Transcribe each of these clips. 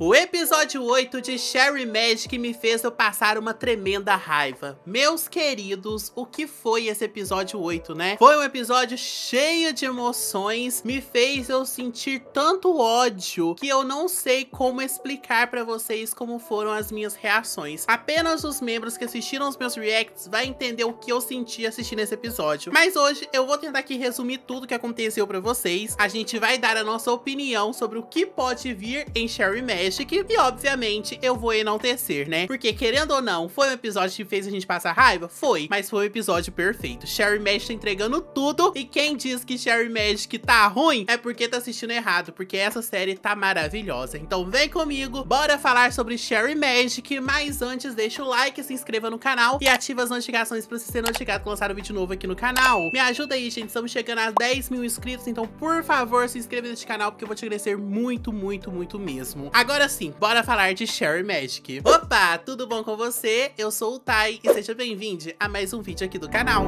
O episódio 8 de Cherry Magic me fez eu passar uma tremenda raiva. Meus queridos, o que foi esse episódio 8, né? Foi um episódio cheio de emoções, me fez eu sentir tanto ódio que eu não sei como explicar pra vocês como foram as minhas reações. Apenas os membros que assistiram os meus reacts vai entender o que eu senti assistindo esse episódio. Mas hoje eu vou tentar aqui resumir tudo que aconteceu pra vocês. A gente vai dar a nossa opinião sobre o que pode vir em Cherry Magic. E obviamente eu vou enaltecer, né? Porque querendo ou não, foi um episódio que fez a gente passar raiva? Foi, mas foi um episódio perfeito. Cherry Magic tá entregando tudo. E quem diz que Cherry Magic tá ruim é porque tá assistindo errado, porque essa série tá maravilhosa. Então vem comigo, bora falar sobre Cherry Magic. Mas antes deixa o like, se inscreva no canal e ativa as notificações pra você ser notificado quando lançar um vídeo novo aqui no canal. Me ajuda aí, gente, estamos chegando a 10 mil inscritos, então por favor se inscreva nesse canal porque eu vou te agradecer muito, muito, muito mesmo. Agora sim, bora falar de Cherry Magic. Opa, tudo bom com você? Eu sou o Tai e seja bem-vindo a mais um vídeo aqui do canal.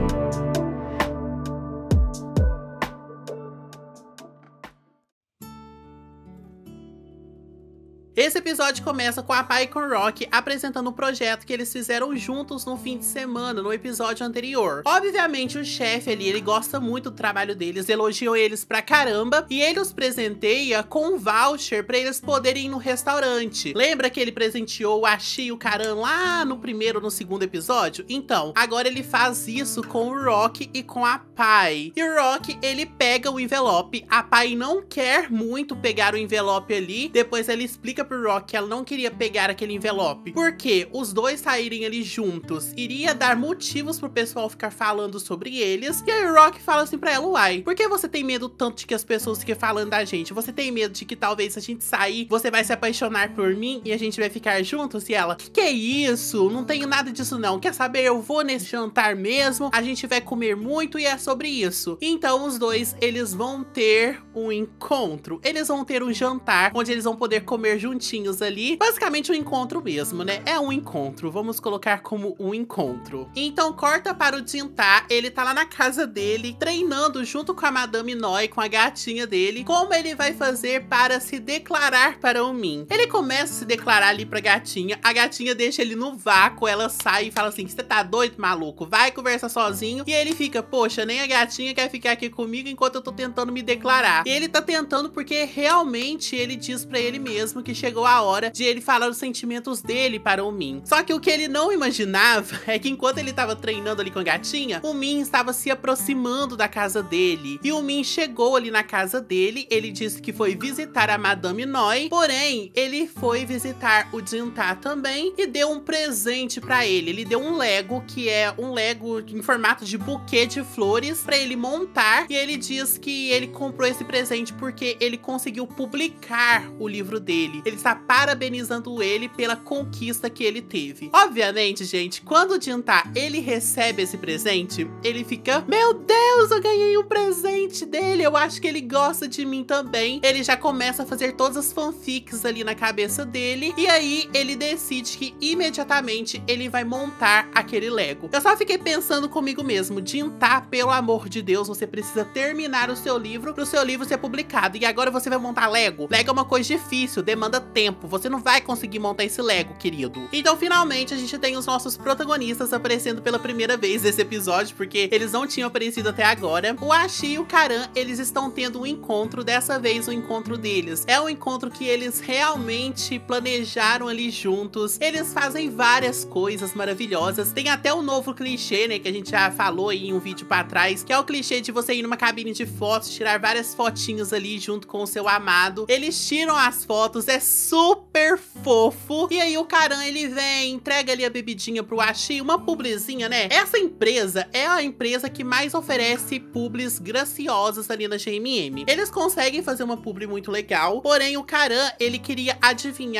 Esse episódio começa com a Pai e com o Rock apresentando um projeto que eles fizeram juntos no fim de semana, no episódio anterior. Obviamente o chefe ali, ele gosta muito do trabalho deles, elogiou eles pra caramba, e ele os presenteia com um voucher pra eles poderem ir no restaurante. Lembra que ele presenteou o Ashi e o Karan lá no primeiro, no segundo episódio? Então, agora ele faz isso com o Rock e com a Pai. E o Rock, ele pega o envelope, a Pai não quer muito pegar o envelope ali, depois ela explica pro Rock que ela não queria pegar aquele envelope porque os dois saírem ali juntos iria dar motivos pro pessoal ficar falando sobre eles. E aí o Rock fala assim pra ela: uai, por que você tem medo tanto de que as pessoas fiquem falando da gente? Você tem medo de que talvez se a gente sair, você vai se apaixonar por mim e a gente vai ficar juntos? E ela: que é isso? Não tenho nada disso não. Quer saber? Eu vou nesse jantar mesmo, a gente vai comer muito e é sobre isso. Então os dois, eles vão ter um encontro. Eles vão ter um jantar onde eles vão poder comer juntinhos ali, basicamente um encontro mesmo, né? É um encontro, vamos colocar como um encontro. Então corta para o Jinta, ele tá lá na casa dele, treinando junto com a Madame Noi, com a gatinha dele, como ele vai fazer para se declarar para o Min. Ele começa a se declarar ali pra gatinha, a gatinha deixa ele no vácuo, ela sai e fala assim: você tá doido, maluco? Vai conversar sozinho. E ele fica: poxa, nem a gatinha quer ficar aqui comigo enquanto eu tô tentando me declarar. E ele tá tentando porque realmente ele diz pra ele mesmo que chegou a hora de ele falar os sentimentos dele para o Min. Só que o que ele não imaginava é que enquanto ele estava treinando ali com a gatinha, o Min estava se aproximando da casa dele. E o Min chegou ali na casa dele, ele disse que foi visitar a Madame Noi, porém, ele foi visitar o Jinta também e deu um presente para ele. Ele deu um Lego, que é um Lego em formato de buquê de flores, para ele montar, e ele diz que ele comprou esse presente porque ele conseguiu publicar o livro dele. Ele está parabenizando ele pela conquista que ele teve. Obviamente, gente, quando o Jinta, ele recebe esse presente, ele fica: meu Deus, eu ganhei um presente dele, eu acho que ele gosta de mim também. Ele já começa a fazer todas as fanfics ali na cabeça dele, e aí ele decide que imediatamente ele vai montar aquele Lego. Eu só fiquei pensando comigo mesmo: Jinta, pelo amor de Deus, você precisa terminar o seu livro pro seu livro ser publicado, e agora você vai montar Lego? Lego é uma coisa difícil, demanda tempo, você não vai conseguir montar esse Lego, querido. Então finalmente a gente tem os nossos protagonistas aparecendo pela primeira vez nesse episódio, porque eles não tinham aparecido até agora. O Ashi e o Karan, eles estão tendo um encontro, dessa vez o encontro deles é um encontro que eles realmente planejaram ali juntos. Eles fazem várias coisas maravilhosas, tem até um novo clichê, né, que a gente já falou aí em um vídeo pra trás, que é o clichê de você ir numa cabine de fotos, tirar várias fotinhos ali junto com o seu amado. Eles tiram as fotos, é super fofo. E aí o Karan, ele vem, entrega ali a bebidinha pro Ashi, uma publizinha, né? Essa empresa é a empresa que mais oferece publis graciosas ali na GMM. Eles conseguem fazer uma publi muito legal, porém o Karan, ele queria adivinhar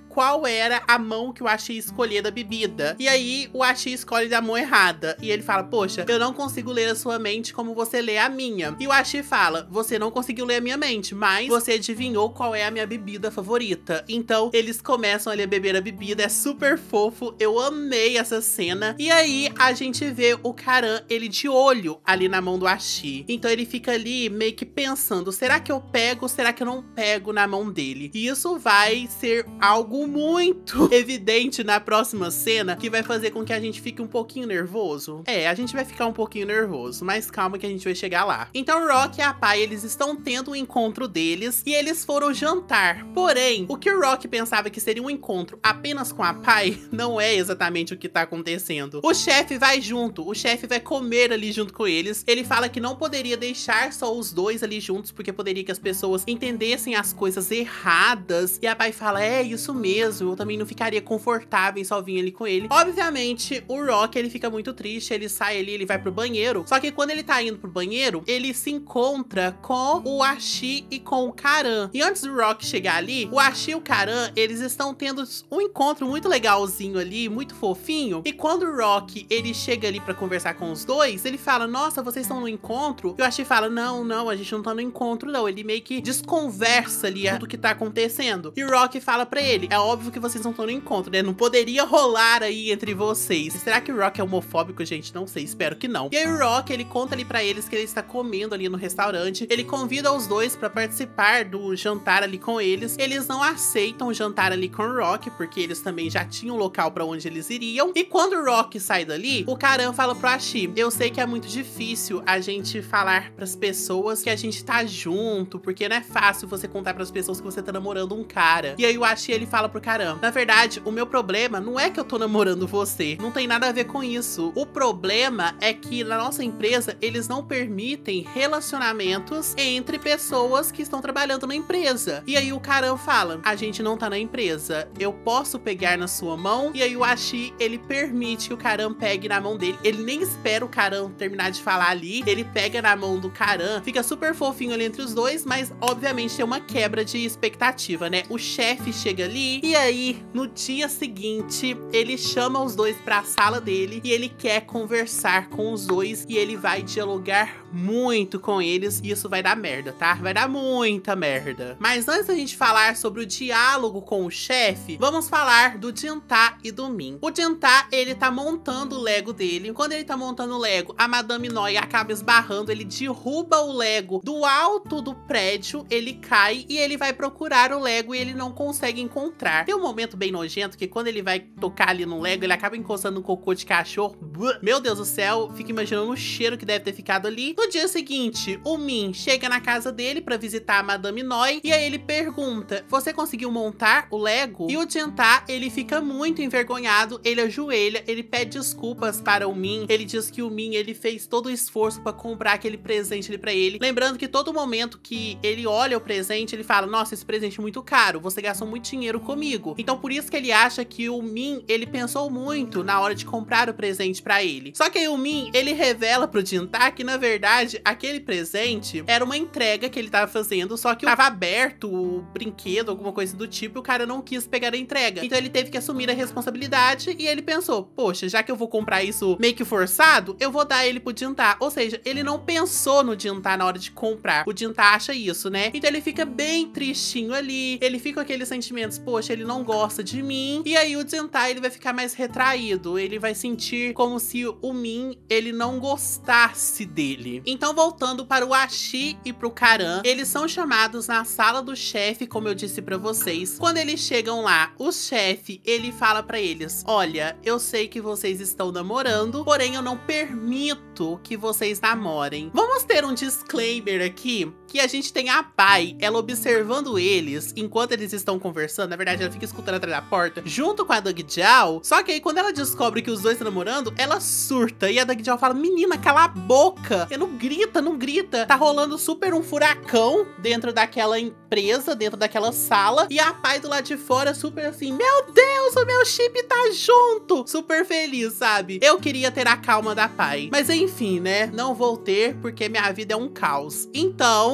qual era a mão que o Ashi ia escolher da bebida. E aí o Ashi escolhe da mão errada. E ele fala, poxa, eu não consigo ler a sua mente como você lê a minha. E o Ashi fala, você não conseguiu ler a minha mente, mas você adivinhou qual é a minha bebida favorita. Então eles começam ali a beber a bebida, é super fofo, eu amei essa cena. E aí a gente vê o Karan, ele de olho ali na mão do Ashi. Então ele fica ali meio que pensando, será que eu pego, será que eu não pego na mão dele? E isso vai ser algo muito evidente na próxima cena, que vai fazer com que a gente fique um pouquinho nervoso. É, a gente vai ficar um pouquinho nervoso, mas calma que a gente vai chegar lá. Então o Rock e a Pai, eles estão tendo um encontro deles e eles foram jantar. Porém, o que o Rock pensava que seria um encontro apenas com a Pai, não é exatamente o que tá acontecendo. O chefe vai junto, o chefe vai comer ali junto com eles. Ele fala que não poderia deixar só os dois ali juntos, porque poderia que as pessoas entendessem as coisas erradas. E a Pai fala, é isso mesmo, eu também não ficaria confortável em só vir ali com ele. Obviamente, o Rock, ele fica muito triste, ele sai ali, ele vai pro banheiro. Só que quando ele tá indo pro banheiro, ele se encontra com o Ashi e com o Karan. E antes do Rock chegar ali, o Ashi e o Karan, eles estão tendo um encontro muito legalzinho ali, muito fofinho. E quando o Rock, ele chega ali pra conversar com os dois, ele fala, nossa, vocês estão no encontro? E o Ashi fala, não, a gente não tá no encontro não. Ele meio que desconversa ali tudo que tá acontecendo. E o Rock fala pra ele, é óbvio que vocês não estão no encontro, né? Não poderia rolar aí entre vocês. Será que o Rock é homofóbico, gente? Não sei, espero que não. E aí o Rock, ele conta ali pra eles que ele está comendo ali no restaurante. Ele convida os dois pra participar do jantar ali com eles. Eles não aceitam o jantar ali com o Rock, porque eles também já tinham um local pra onde eles iriam. E quando o Rock sai dali, o Karan fala pro Ashi, eu sei que é muito difícil a gente falar pras pessoas que a gente tá junto, porque não é fácil você contar pras pessoas que você tá namorando um cara. E aí o Ashi, ele fala pro Karan, na verdade, o meu problema não é que eu tô namorando você, não tem nada a ver com isso. O problema é que na nossa empresa, eles não permitem relacionamentos entre pessoas que estão trabalhando na empresa. E aí o Karan fala, a gente não tá na empresa, eu posso pegar na sua mão? E aí o Ashi, ele permite que o Karan pegue na mão dele. Ele nem espera o Karan terminar de falar ali, ele pega na mão do Karan, fica super fofinho ali entre os dois, mas obviamente tem uma quebra de expectativa, né? O chefe chega ali e aí no dia seguinte ele chama os dois pra sala dele e ele quer conversar com os dois e ele vai dialogar muito com eles e isso vai dar merda, tá? Vai dar muita merda. Mas antes da gente falar sobre o diálogo com o chefe, vamos falar do Jinta e do Min. O Jinta, ele tá montando o Lego dele. Quando ele tá montando o Lego, a Madame Noi acaba esbarrando, ele derruba o Lego do alto do prédio, ele cai e ele vai procurar o Lego e ele não consegue encontrar. Tem um momento bem nojento que quando ele vai tocar ali no Lego, ele acaba encostando no cocô de cachorro. Meu Deus do céu, fica imaginando o cheiro que deve ter ficado ali. No dia seguinte, o Min chega na casa dele pra visitar a Madame Noi e aí ele pergunta, você conseguiu montar o Lego? E o Jinta, ele fica muito envergonhado, ele ajoelha, ele pede desculpas para o Min, ele diz que o Min, ele fez todo o esforço pra comprar aquele presente ali pra ele. Lembrando que todo momento que ele olha o presente, ele fala, nossa, esse presente é muito caro, você gastou muito dinheiro comigo. Então por isso que ele acha que o Min, ele pensou muito na hora de comprar o presente pra ele. Só que aí o Min, ele revela pro Jinta que na verdade aquele presente era uma entrega que ele tava fazendo, só que tava aberto o brinquedo, alguma coisa do tipo, e o cara não quis pegar a entrega. Então ele teve que assumir a responsabilidade e ele pensou, poxa, já que eu vou comprar isso meio que forçado, eu vou dar ele pro Jinta. Ou seja, ele não pensou no Jinta na hora de comprar. O Jinta acha isso, né? Então ele fica bem tristinho ali, ele fica com aqueles sentimentos, poxa, ele não gosta de mim. E aí o Jinta, ele vai ficar mais retraído, ele vai sentir como se o Min, ele não gostasse dele. Então voltando para o Ashi e pro Karan, eles são chamados na sala do chefe, como eu disse pra vocês. Quando eles chegam lá, o chefe, ele fala pra eles, olha, eu sei que vocês estão namorando, porém eu não permito que vocês namorem. Vamos ter um disclaimer aqui, que a gente tem a Pai, ela observando eles, enquanto eles estão conversando, na verdade ela fica escutando atrás da porta, junto com a Doug Jao, só que aí quando ela descobre que os dois estão namorando, ela surta, e a Doug Jao fala, menina, cala a boca, e não grita, não grita, tá rolando super um furacão dentro daquela empresa, dentro daquela sala, e a Pai do lado de fora super assim, meu Deus, o meu chip tá junto, super feliz, sabe? Eu queria ter a calma da Pai, mas enfim, né, não vou ter, porque minha vida é um caos. Então,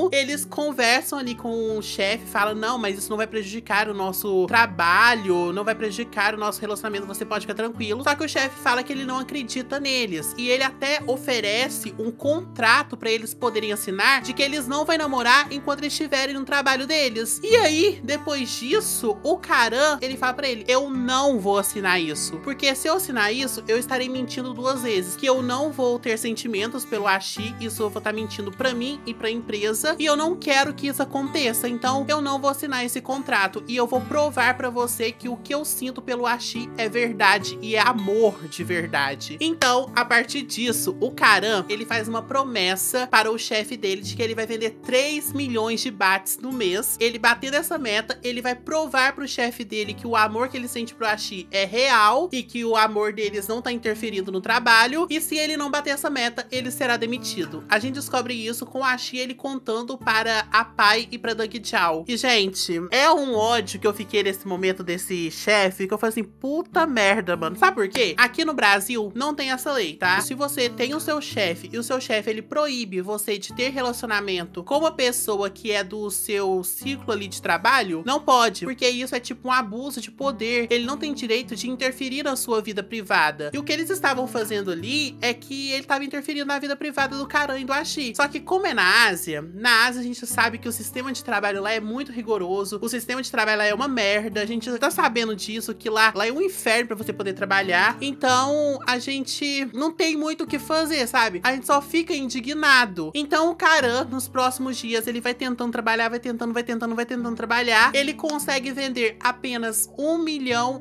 Então, eles conversam ali com o chefe, falam, não, mas isso não vai prejudicar o nosso trabalho, não vai prejudicar o nosso relacionamento, você pode ficar tranquilo. Só que o chefe fala que ele não acredita neles. E ele até oferece um contrato pra eles poderem assinar de que eles não vão namorar enquanto eles estiverem no trabalho deles. E aí, depois disso, o Karan, ele fala pra ele, eu não vou assinar isso. Porque se eu assinar isso, eu estarei mentindo 2 vezes. Que eu não vou ter sentimentos pelo Ashi, isso eu vou estar mentindo pra mim e pra empresa. E eu não quero que isso aconteça. Então, eu não vou assinar esse contrato. E eu vou provar pra você que o que eu sinto pelo Ashi é verdade. E é amor de verdade. Então, a partir disso, o Karan, ele faz uma promessa para o chefe dele de que ele vai vender 3 milhões de bahts no mês. Ele batendo essa meta, ele vai provar pro chefe dele que o amor que ele sente pro Ashi é real e que o amor deles não tá interferindo no trabalho. E se ele não bater essa meta, ele será demitido. A gente descobre isso com o Ashi ele contando para a Pai e pra Doug Chow. E, gente, é um ódio que eu fiquei nesse momento desse chefe, que eu falei assim, puta merda, mano. Sabe por quê? Aqui no Brasil não tem essa lei, tá? Se você tem o seu chefe e o seu chefe ele proíbe você de ter relacionamento com uma pessoa que é do seu ciclo ali de trabalho, não pode, porque isso é tipo um abuso de poder. Ele não tem direito de interferir na sua vida privada. E o que eles estavam fazendo ali é que ele estava interferindo na vida privada do Karan e do Ashi. Só que como é na Ásia a gente sabe que o sistema de trabalho lá é muito rigoroso, o sistema de trabalho lá é uma merda, a gente tá sabendo disso, que lá é um inferno pra você poder trabalhar. Então a gente não tem muito o que fazer, sabe? A gente só fica indignado. Então o Karan, nos próximos dias, ele vai tentando trabalhar, vai tentando trabalhar. Ele consegue vender apenas 1,5 milhão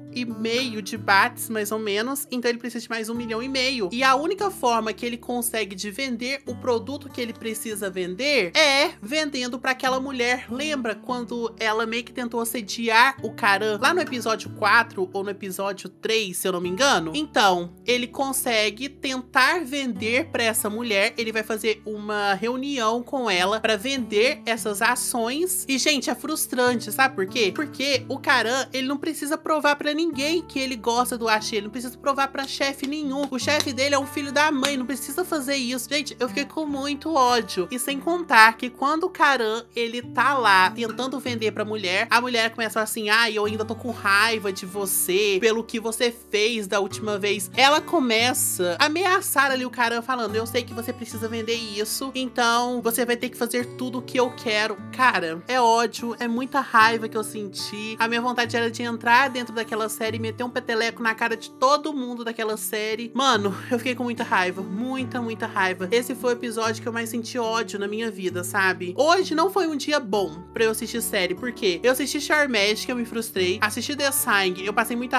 de bahts, mais ou menos. Então ele precisa de mais 1,5 milhão. E a única forma que ele consegue de vender o produto que ele precisa vender é vendendo pra aquela mulher. Lembra quando ela meio que tentou assediar o Karan lá no episódio 4 ou no episódio 3, se eu não me engano? Então, ele consegue tentar vender pra essa mulher. Ele vai fazer uma reunião com ela pra vender essas ações. E, gente, é frustrante, sabe por quê? Porque o Karan, ele não precisa provar pra ninguém que ele gosta do Ashi. Ele não precisa provar pra chefe nenhum. O chefe dele é um filho da mãe, não precisa fazer isso. Gente, eu fiquei com muito ódio. E sem contar que quando o Karan, ele tá lá tentando vender pra mulher, a mulher começa assim, eu ainda tô com raiva de você, pelo que você fez da última vez. Ela começa a ameaçar ali o Karan, falando, eu sei que você precisa vender isso, então você vai ter que fazer tudo o que eu quero. Cara, é ódio, é muita raiva que eu senti. A minha vontade era de entrar dentro daquela série e meter um peteleco na cara de todo mundo daquela série. Mano, eu fiquei com muita raiva, muita raiva. Esse foi o episódio que eu mais senti ódio na minha vida, sabe? Hoje não foi um dia bom pra eu assistir série, porque eu assisti Charmed, que eu me frustrei, assisti The Sign, eu passei muita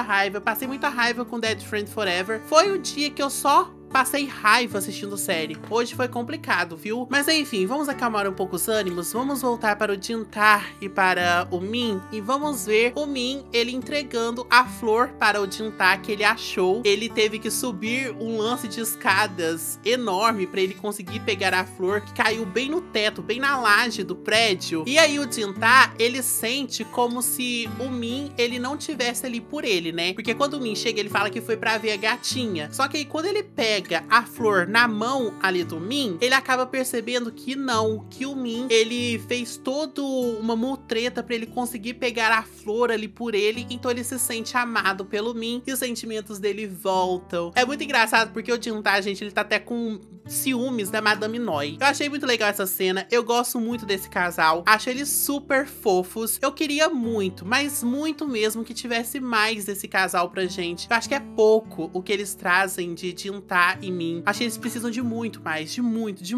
raiva com Dead Friend Forever. Foi o dia que eu só passei raiva assistindo série. Hoje foi complicado, viu? Mas enfim, vamos acalmar um pouco os ânimos. Vamos voltar para o Jintar e para o Min. E vamos ver o Min, ele entregando a flor para o Jintar que ele achou. Ele teve que subir um lance de escadas enorme para ele conseguir pegar a flor, que caiu bem no teto, bem na laje do prédio. E aí o Jintar, ele sente como se o Min, ele não tivesse ali por ele, né? Porque quando o Min chega, ele fala que foi para ver a gatinha. Só que aí quando ele pega a flor na mão ali do Min, ele acaba percebendo que não, que o Min, ele fez toda uma mutreta pra ele conseguir pegar a flor ali por ele, então ele se sente amado pelo Min e os sentimentos dele voltam. É muito engraçado porque o Jintar, gente, ele tá até com ciúmes da Madame Noi. Eu achei muito legal essa cena, eu gosto muito desse casal, acho eles super fofos. Eu queria muito, mas muito mesmo que tivesse mais desse casal pra gente. Eu acho que é pouco o que eles trazem de Jintar e Min. Acho que eles precisam de muito mais, de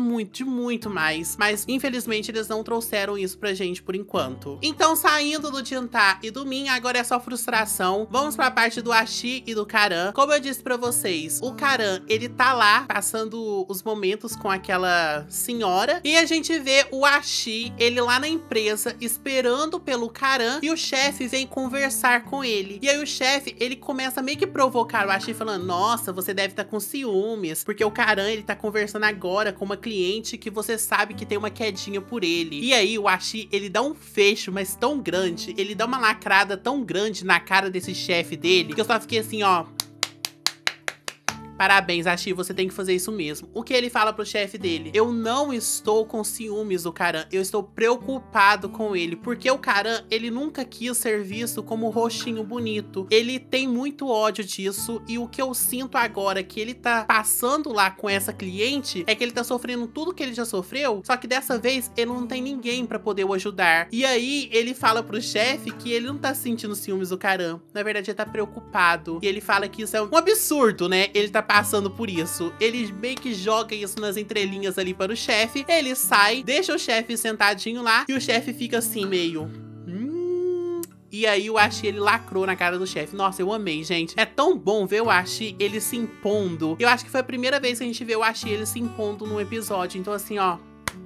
muito mais. Mas, infelizmente, eles não trouxeram isso pra gente por enquanto. Então, saindo do Jintar e do Min, agora é só frustração. Vamos pra parte do Ashi e do Karan. Como eu disse pra vocês, o Karan, ele tá lá, passando os momentos com aquela senhora. E a gente vê o Ashi, ele lá na empresa, esperando pelo Karan. E o chefe vem conversar com ele. E aí o chefe, ele começa meio que provocar o Ashi, falando, nossa, você deve estar com ciúmes, porque o Karan, ele tá conversando agora com uma cliente que você sabe que tem uma quedinha por ele. E aí o Ashi, ele dá um fecho, mas tão grande, ele dá uma lacrada tão grande na cara desse chefe dele, que eu só fiquei assim, ó, Parabéns, Ashi, você tem que fazer isso mesmo. O que ele fala pro chefe dele? Eu não estou com ciúmes do Karan, eu estou preocupado com ele, porque o Karan, ele nunca quis ser visto como roxinho bonito. Ele tem muito ódio disso, e o que eu sinto agora que ele tá passando lá com essa cliente é que ele tá sofrendo tudo que ele já sofreu, só que dessa vez ele não tem ninguém pra poder o ajudar. E aí ele fala pro chefe que ele não tá sentindo ciúmes do Karan, na verdade ele tá preocupado, e ele fala que isso é um absurdo, né? Ele tá passando por isso. Ele meio que joga isso nas entrelinhas ali para o chefe, ele sai, deixa o chefe sentadinho lá, e o chefe fica assim meio... E aí o Ashi, ele lacrou na cara do chefe. Nossa, eu amei, gente. É tão bom ver o Ashi, ele se impondo. Eu acho que foi a primeira vez que a gente vê o Ashi, ele se impondo num episódio. Então assim, ó...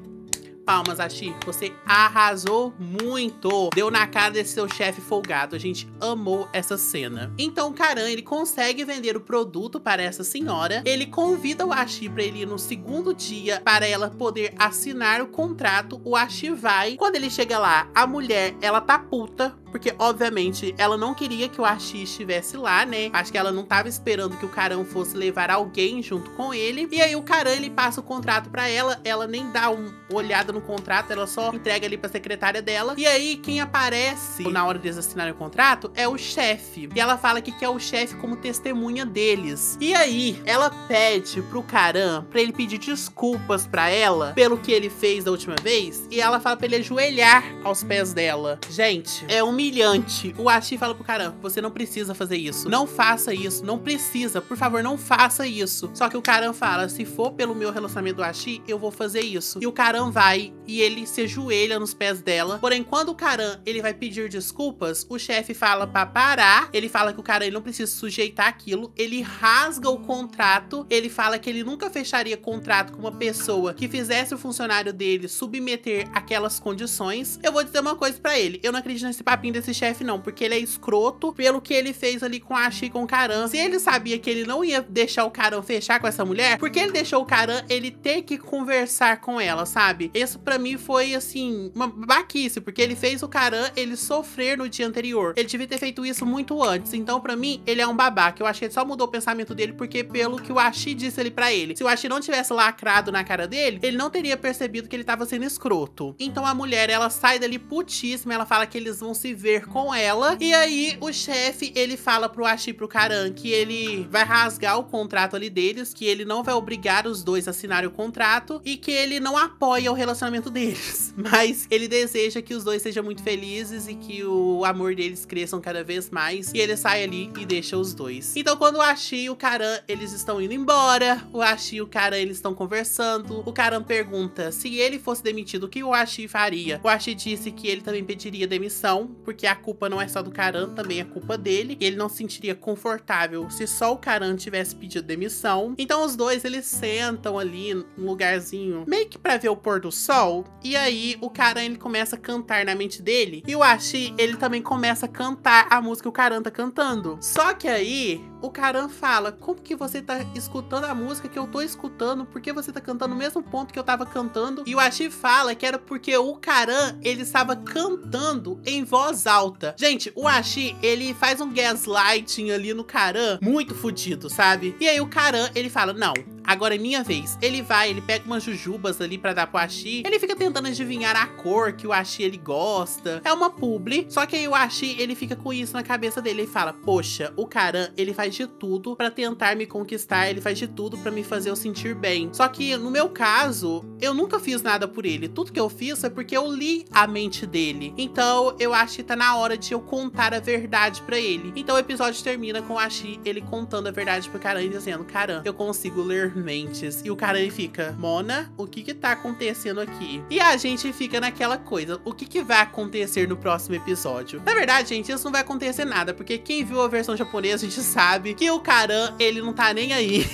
Palmas, Ashi, você arrasou muito. Deu na cara desse seu chefe folgado. A gente amou essa cena. Então o Karan, ele consegue vender o produto para essa senhora. Ele convida o Ashi para ele ir no segundo dia para ela poder assinar o contrato. O Ashi vai. Quando ele chega lá, a mulher, ela tá puta, porque obviamente ela não queria que o Ashi estivesse lá, né? Acho que ela não tava esperando que o Karan fosse levar alguém junto com ele. E aí o Karan, ele passa o contrato pra ela. Ela nem dá uma olhada no contrato, ela só entrega ali pra secretária dela. E aí quem aparece na hora deles assinarem o contrato é o chefe. E ela fala que quer o chefe como testemunha deles. E aí ela pede pro Karan pra ele pedir desculpas pra ela pelo que ele fez da última vez. E ela fala pra ele ajoelhar aos pés dela. Gente, é humilhante. O Ashi fala pro Karan, você não precisa fazer isso. Não faça isso. Não precisa. Por favor, não faça isso. Só que o Karan fala, se for pelo meu relacionamento do Ashi, eu vou fazer isso. E o Karan vai e ele se ajoelha nos pés dela. Porém, quando o Karan, ele vai pedir desculpas, o chefe fala pra parar. Ele fala que o Karan, ele não precisa sujeitar aquilo. Ele rasga o contrato. Ele fala que ele nunca fecharia contrato com uma pessoa que fizesse o funcionário dele submeter aquelas condições. Eu vou dizer uma coisa pra ele. Eu não acredito nesse papinho desse chefe não, porque ele é escroto pelo que ele fez ali com a Ashi e com o Karan. Se ele sabia que ele não ia deixar o Karan fechar com essa mulher, por que ele deixou o Karan ele ter que conversar com ela, sabe? Isso pra mim foi, assim, uma babaquice, porque ele fez o Karan ele sofrer no dia anterior. Ele devia ter feito isso muito antes. Então, pra mim, ele é um babaca. Eu acho que ele só mudou o pensamento dele porque pelo que o Ashi disse ali pra ele. Se o Ashi não tivesse lacrado na cara dele, ele não teria percebido que ele tava sendo escroto. Então a mulher, ela sai dali putíssima, ela fala que eles vão se ver com ela. E aí o chefe, ele fala pro Ashi e pro Karan que ele vai rasgar o contrato ali deles, que ele não vai obrigar os dois a assinarem o contrato e que ele não apoia o relacionamento deles, mas ele deseja que os dois sejam muito felizes e que o amor deles cresçam cada vez mais. E ele sai ali e deixa os dois. Então quando o Ashi e o Karan, eles estão indo embora, o Ashi e o Karan, eles estão conversando. O Karan pergunta se ele fosse demitido, o que o Ashi faria? O Ashi disse que ele também pediria demissão, porque a culpa não é só do Karan, também é culpa dele. E ele não se sentiria confortável se só o Karan tivesse pedido demissão. Então os dois, eles sentam ali num lugarzinho meio que pra ver o pôr do sol. E aí o Karan, ele começa a cantar na mente dele. E o Ashi, ele também começa a cantar a música que o Karan tá cantando. Só que aí o Karan fala, como que você tá escutando a música que eu tô escutando? Por que você tá cantando no mesmo ponto que eu tava cantando? E o Ashi fala que era porque o Karan, ele estava cantando em voz alta. Gente, o Ashi, ele faz um gaslighting ali no Karan muito fodido, sabe? E aí o Karan, ele fala, não, agora é minha vez. Ele vai, ele pega umas jujubas ali pra dar pro Ashi. Ele fica tentando adivinhar a cor que o Ashi, ele gosta. É uma publi. Só que aí o Ashi, ele fica com isso na cabeça dele. Ele fala, poxa, o Karan, ele faz de tudo pra tentar me conquistar. Ele faz de tudo pra me fazer eu sentir bem. Só que no meu caso, eu nunca fiz nada por ele. Tudo que eu fiz foi porque eu li a mente dele. Então eu acho que tá na hora de eu contar a verdade pra ele. Então o episódio termina com o Ashi, ele contando a verdade pro Karan e dizendo, Karan, eu consigo ler mentes. E o Karan, ele fica, Mona, o que que tá acontecendo aqui? E a gente fica naquela coisa, o que que vai acontecer no próximo episódio? Na verdade, gente, isso não vai acontecer nada, porque quem viu a versão japonesa, a gente sabe que o Karan, ele não tá nem aí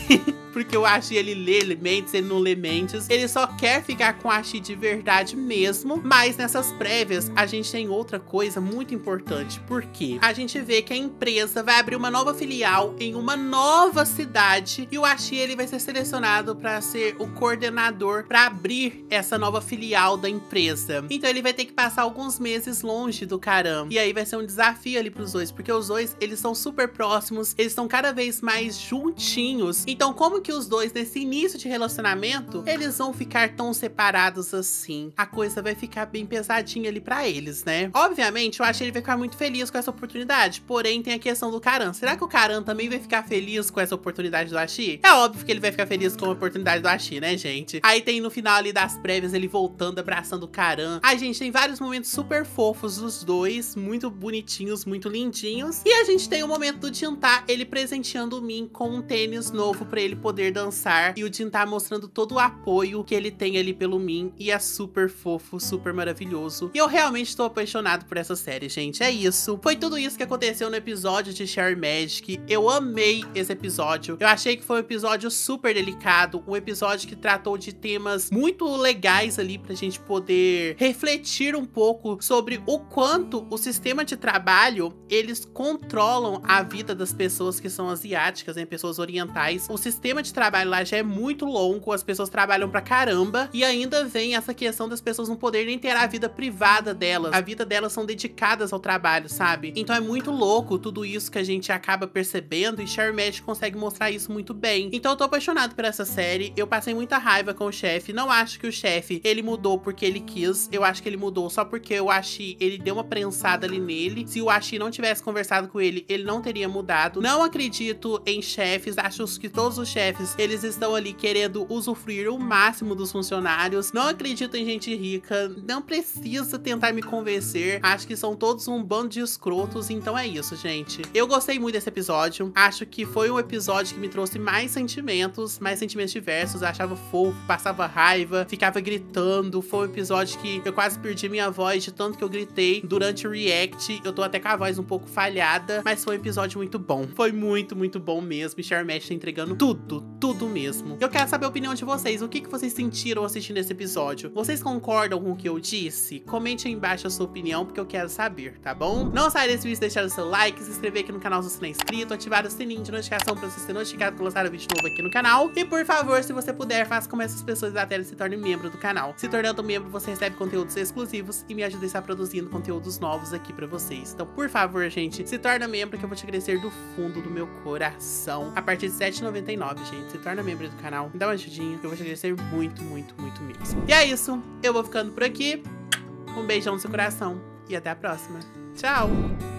porque o Ashi, ele lê mentes, ele não lê mentes. Ele só quer ficar com o Ashi de verdade mesmo. Mas nessas prévias, a gente tem outra coisa muito importante. Porque a gente vê que a empresa vai abrir uma nova filial em uma nova cidade. E o Ashi, ele vai ser selecionado para ser o coordenador para abrir essa nova filial da empresa. Então ele vai ter que passar alguns meses longe do Karan. E aí vai ser um desafio ali pros dois, porque os dois, eles são super próximos, eles estão cada vez mais juntinhos. Então como que os dois, nesse início de relacionamento, eles vão ficar tão separados assim? A coisa vai ficar bem pesadinha ali pra eles, né? Obviamente, eu acho que ele vai ficar muito feliz com essa oportunidade, porém tem a questão do Karan. Será que o Karan também vai ficar feliz com essa oportunidade do Ashi? É óbvio que ele vai ficar feliz com a oportunidade do Ashi, né, gente? Aí tem no final ali das prévias, ele voltando, abraçando o Karan. A gente tem vários momentos super fofos dos dois, muito bonitinhos, muito lindinhos. E a gente tem o momento do Jinta, ele presenteando o Min com um tênis novo pra ele poder dançar. E o Jinta mostrando todo o apoio que ele tem ali pelo Min. E é super fofo, super maravilhoso. E eu realmente tô apaixonado por essa série, gente. É isso. Foi tudo isso que aconteceu no episódio de Cherry Magic. Eu amei esse episódio. Eu achei que foi um episódio super delicado. Um episódio que tratou de temas muito legais ali pra gente poder refletir um pouco sobre o quanto o sistema de trabalho, eles controlam a vida das pessoas que são asiáticas, né, pessoas orientais. O sistema de trabalho lá já é muito longo, as pessoas trabalham pra caramba, e ainda vem essa questão das pessoas não poderem nem ter a vida privada delas. A vida delas são dedicadas ao trabalho, sabe? Então é muito louco tudo isso que a gente acaba percebendo, e Cherry Magic consegue mostrar isso muito bem. Então eu tô apaixonado por essa série, eu passei muita raiva com o chefe, não acho que o chefe, ele mudou porque ele quis, eu acho que ele mudou só porque o Ashi, ele deu uma prensada ali nele. Se o Ashi não tivesse conversado com ele, ele não teria mudado. Não acredito em chefes, acho que todos os chefes, eles estão ali querendo usufruir o máximo dos funcionários. Não acredito em gente rica, não precisa tentar me convencer, acho que são todos um bando de escrotos. Então é isso, gente. Eu gostei muito desse episódio, acho que foi um episódio que me trouxe mais sentimentos diversos. Eu achava fofo, passava raiva, ficava gritando. Foi um episódio que eu quase perdi minha voz de tanto que eu gritei durante o react. Eu tô até com a voz um pouco falhada, mas foi um episódio muito bom. Foi muito, muito bom mesmo. E Cherry Magic tá entregando tudo mesmo. Eu quero saber a opinião de vocês. O que vocês sentiram assistindo esse episódio? Vocês concordam com o que eu disse? Comente aí embaixo a sua opinião, porque eu quero saber, tá bom? Não saia desse vídeo, deixar o seu like, se inscrever aqui no canal se você não é inscrito, ativar o sininho de notificação pra você ser notificado quando lançar um vídeo novo aqui no canal. E por favor, se você puder, faça como essas pessoas da tela e se torne membro do canal. Se tornando membro, você recebe conteúdos exclusivos e me ajuda a estar produzindo conteúdos novos aqui pra vocês. Então, por favor, gente, se torna membro que eu vou te agradecer do fundo do meu coração. A partir de R$ 7,99, gente. Se torna membro do canal, me dá uma ajudinha, eu vou te agradecer muito, muito, muito mesmo. E é isso, eu vou ficando por aqui. Um beijão no seu coração e até a próxima. Tchau!